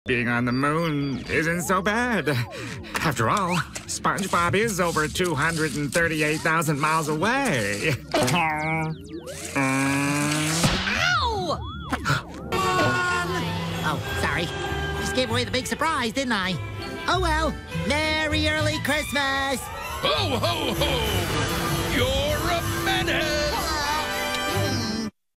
Being on the moon isn't so bad. After all, SpongeBob is over 238,000 miles away. Ow! Oh, sorry. Just gave away the big surprise, didn't I? Oh, well. Merry early Christmas! Ho, ho, ho! You're a menace!